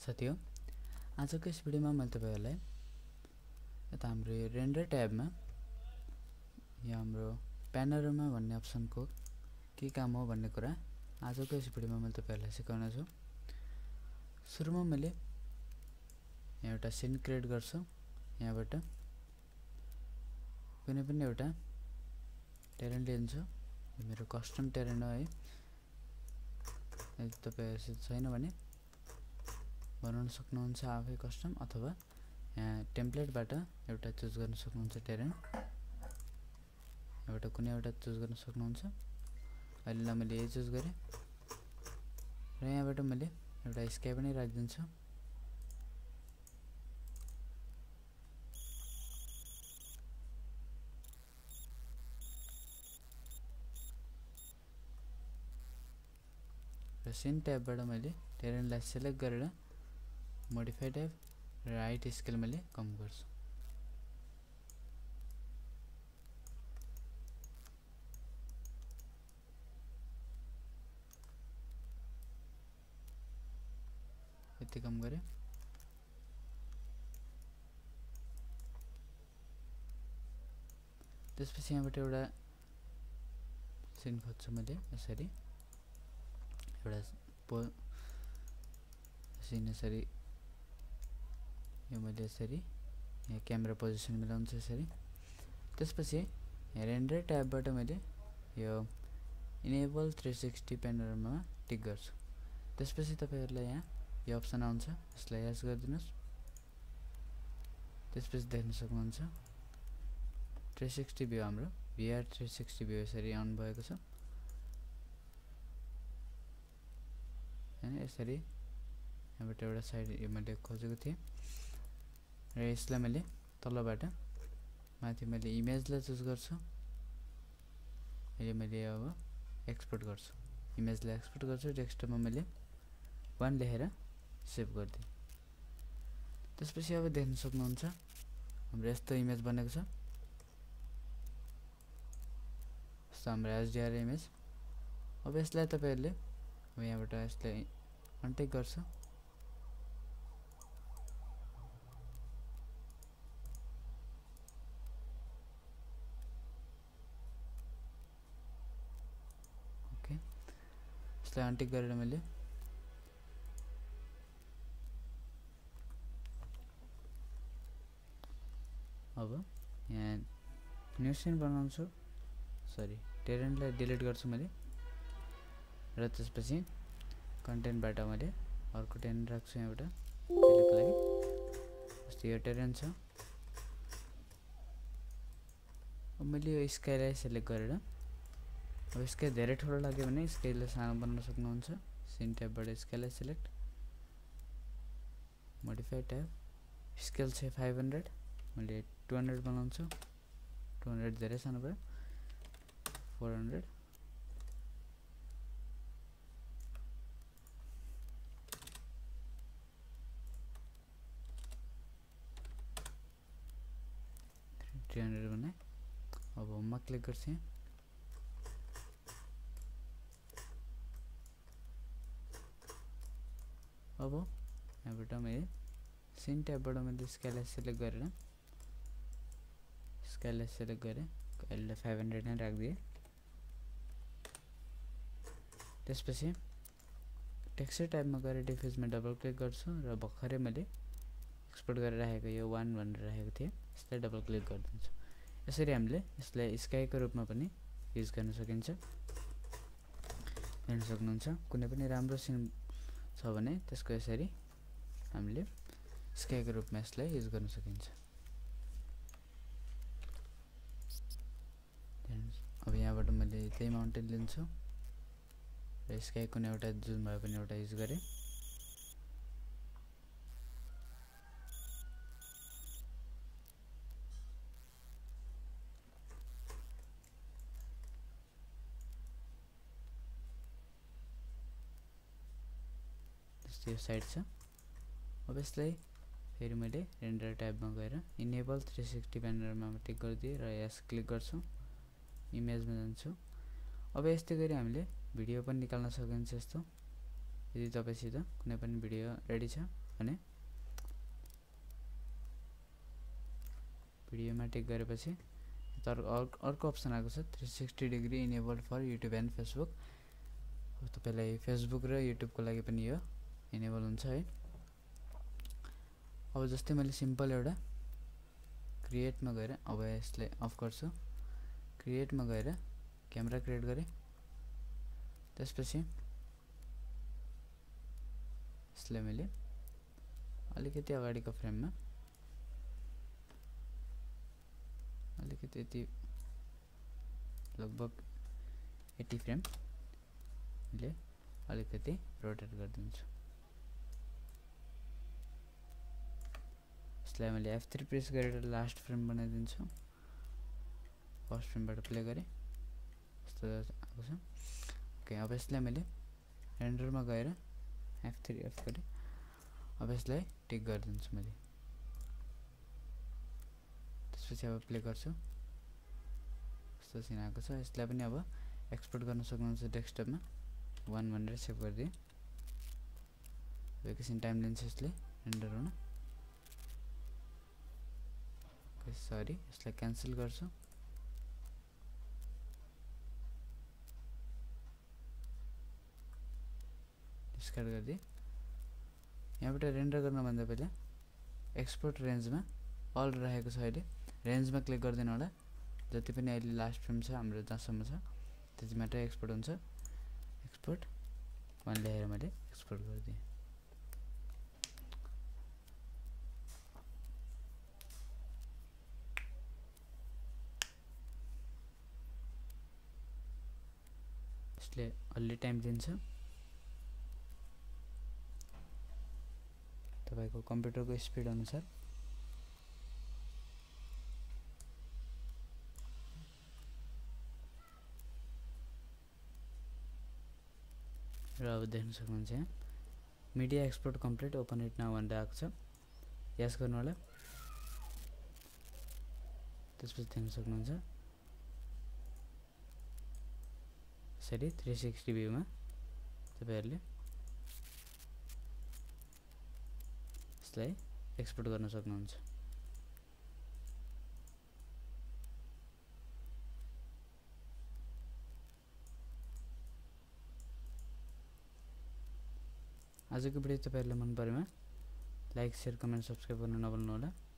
साथीहरु आजको यस भिडियोमा मैले तपाईहरुलाई यता हाम्रो यो रेन्डर ट्याबमा यहाँ हाम्रो प्यानोरामा भन्ने अप्सनको के काम हो भन्ने कुरा आजको यस भिडियोमा मैले तपाईहरुलाई सिकाउन छु। सुरुमा मैले यहाँ एउटा सिन क्रिएट गर्छु। यहाँबाट कुनै पनि एउटा टेरेन लिन्छु। यो मेरो कस्टम टेरेन हो है। यदि तपाईहरुसित छैन भने बनाउन सक्नुहुन्छ आफै कस्टम, अथवा यहाँ टेम्प्लेटबाट एउटा चुज गर्न सक्नुहुन्छ टेरेन। एउटा कुनै एउटा चुज गर्न सक्नुहुन्छ। अहिले मैले यही चुज गरे र यहाँबाट मैले एउटा स्काई पनि राखिदिन्छु। र सिन ट्याबबाट मैले टेरेनलाई सिलेक्ट गरेर मोडिफाई ट्याब र हाइट स्केल मैले कम गर्छु। यति कम गरे। त्यसपछि यहाँबाट एउटा सिन खोज्छु मैले यसरी एउटा सिन यसरी यो मैले यसरी यहाँ क्यामेरा पोजिसन मिलाउँछु यसरी। त्यसपछि यहाँ रेन्डर ट्याबबाट मैले यो इनेबल 360 प्यानोरामा टिक गर्छु। त्यसपछि तपाईहरुलाई यहाँ यो अप्सन आउँछ, यसलाई यस गरिदिनुस्। त्यसपछि देख्न सक्नुहुन्छ 360 भ्यू हाम्रो VR360 भ्यू यसरी अन भएको छ। हैन यसरी यहाँबाट एउटा साइड यो मैले खोजेको थिएँ र यसलाई मैले तलबाट माथि मैले इमेजलाई चुज गर्छु। अहिले मैले अब एक्सपोर्ट गर्छु, इमेजलाई एक्सपोर्ट गर्छु। डेस्कटपमा मैले 1 लेखेर सेभ गर्दिए। त्यसपछि अब देख्न सक्नुहुन्छ हाम्रो यस्तो इमेज बनेको छ। यस्तो हाम्रो HDR इमेज। अब यसलाई तपाईहरुले अब यहाँबाट यसलाई अनटिक गर्छु। ओके, यसलाई अनटिक गरेर मैले अब यहाँ न्यू सिन बनाउँछु। सरी, टेरेनलाई डिलिट गर्छु मैले र त्यसपछि कन्टेन्टबाट मैले अर्को टेरेन राख्छु यहाँबाट अहिलेको लागि। जस्तै यो टेरेन छ। अब मैले यो स्काइलाई सिलेक्ट गरेर अब स्काई धेरै ठुलो लाग्यो भने स्काइलाई सानो बनाउन सक्नुहुन्छ। सिन ट्याबबाट स्काइलाई सिलेक्ट, मोडिफाई ट्याब, स्केल चाहिँ 500, मैले 200 बनाउँछु। 200 धेरै सानो भयो। 400, बनाए। अब होममा क्लिक गर्छु। अब यहाँबाट मैले सिन ट्याबबाट मैले स्काइलाई सिलेक्ट गरेर अहिले 500 नै राख्दिए। त्यसपछि टेक्सचर टाइपमा गएर डिफ्युजमा डबल क्लिक गर्छु र भर्खरै मैले एक्सपोर्ट गरेर राखेको यो 1 भनेर राखेको थिएँ, यसलाई डबल क्लिक गरिदिन्छु। यसरी हामीले यसलाई स्काईको रूपमा पनि युज गर्न सकिन्छ। हेर्न सक्नुहुन्छ कुनै पनि राम्रो सिन छ भने त्यसको यसरी हामीले स्काईको रूपमा यसलाई युज गर्न सकिन्छ। अब यहाँबाट मैले त्यही माउन्टेन लिन्छु र स्काई कुनै एउटा जुन भए पनि एउटा युज गरे। यो साइड छ। अब यसलाई फेरि मैले रेन्डर ट्याबमा गएर इनेबल 360 प्यानोरामा टिक गरिदिए र यस क्लिक गर्छु। इमेजमा जान्छु। अब यस्तै गरी हामीले भिडियो पनि निकाल्न सकिन्छ। यस्तो यदि तपाईसित कुनै पनि भिडियो रेडी छ भने भिडियोमा टिक गरेपछि अर्को अप्सन आएको छ 360 degree enabled for YouTube and Facebook. तपाईलाई फेसबुक र युट्युबको लागि पनि यो इनेबल हुन्छ है। अब जस्तै मैले सिम्पल एउटा क्रिएटमा गएर अब यसलाई अफ गर्छु। क्रिएटमा गएर क्यामेरा क्रिएट गरे, त्यसपछि यसलाई मैले अलिकति अगाडिको फ्रेममा अलिकति यति लगभग 80 फ्रेम ले अलिकति रोटेट गरिदिन्छु। यसलाई मैले F3 प्रेस गरेर लास्ट फ्रेम बनाइदिन्छु। फर्स्ट फ्रेमबाट प्ले गरे यस्तो आएको छ। ओके, अब यसलाई मैले रेन्डरमा गएर F3 गरे। अब यसलाई टिक गरिदिन्छु मैले। त्यसपछि अब प्ले गर्छु, यस्तो सिन आएको छ। यसलाई पनि अब एक्सपोर्ट गर्न सक्नुहुन्छ डेस्कटपमा 1 भनेर सेभ गरिदिए। एकैछिन टाइम लिन्छ यसले रेन्डर हुन। सरी, यसलाई क्यान्सल गर्छु। डिस्कार्ड गरिदिए। यहाँबाट रेन्डर गर्नुभन्दा पहिला एक्सपोर्ट रेन्जमा अल राखेको छ। अहिले रेन्जमा क्लिक गर्दैन होला। जति पनि अहिले लास्ट फ्रेम छ हाम्रो जहाँसम्म छ त्यति मात्रै एक्सपोर्ट हुन्छ। एक्सपोर्ट 1 ल्याएर मैले एक्सपोर्ट गरिदिएँ। यसले अलि टाइम लिन्छ। तपाईको कम्प्युटरको स्पिड अनुसार र अब देख्न सक्नुहुन्छ यहाँ media export complete, open it now भनेर आएको छ। यस गर्नु होला। त्यसपछि देख्न सक्नुहुन्छ यसरी 360 भ्यूमा तपाईहरुले यसलाई एक्सपोर्ट गर्न सक्नुहुन्छ। आजको भिडियो तपाईहरुलाई मन परेमा लाइक, शेयर, कमेन्ट, सब्स्क्राइब गर्न नभुल्नु होला।